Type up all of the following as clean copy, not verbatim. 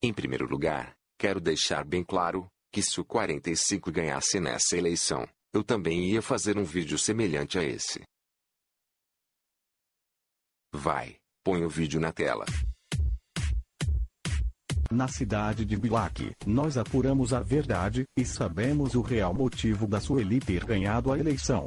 Em primeiro lugar, quero deixar bem claro que se o 45 ganhasse nessa eleição, eu também ia fazer um vídeo semelhante a esse. Vai, põe o vídeo na tela. Na cidade de Bilac, nós apuramos a verdade e sabemos o real motivo da Sueli ter ganhado a eleição.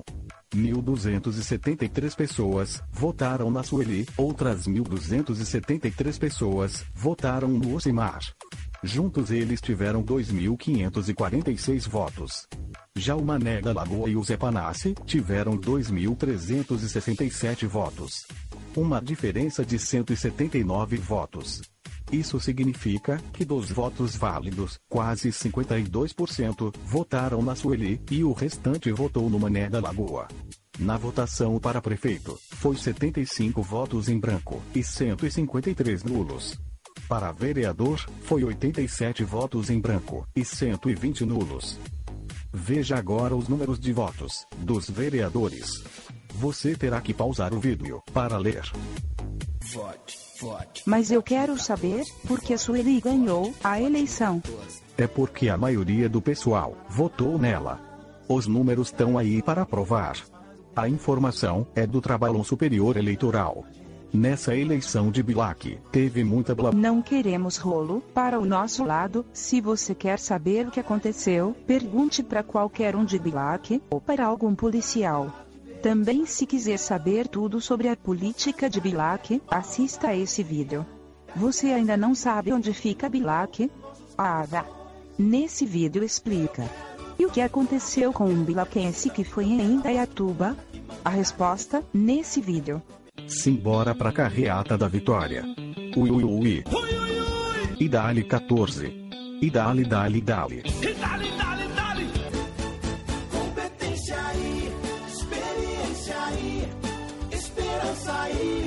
1.273 pessoas votaram na Sueli, outras 1.273 pessoas votaram no Ocimar. Juntos eles tiveram 2.546 votos. Já o Mané da Lagoa e o Zé Panassi tiveram 2.367 votos. Uma diferença de 179 votos. Isso significa que dos votos válidos, quase 52% votaram na Sueli e o restante votou no Mané da Lagoa. Na votação para prefeito, foi 75 votos em branco e 153 nulos. Para vereador, foi 87 votos em branco e 120 nulos. Veja agora os números de votos dos vereadores. Você terá que pausar o vídeo para ler. Mas eu quero saber por que a Sueli ganhou a eleição. É porque a maioria do pessoal votou nela. Os números estão aí para provar. A informação é do Trabalon Superior Eleitoral. Nessa eleição de Bilac, teve muita Não queremos rolo para o nosso lado. Se você quer saber o que aconteceu, pergunte para qualquer um de Bilac ou para algum policial. Também, se quiser saber tudo sobre a política de Bilac, assista a esse vídeo. Você ainda não sabe onde fica Bilac? Vá. Nesse vídeo explica. E o que aconteceu com um bilaquense que foi em Indaiatuba? A resposta, nesse vídeo. Simbora pra carreata da vitória. Ui, ui, ui. E dali 14. E dali, dali, dali. E dali, dali, dali. Competência aí, experiência aí, esperança aí.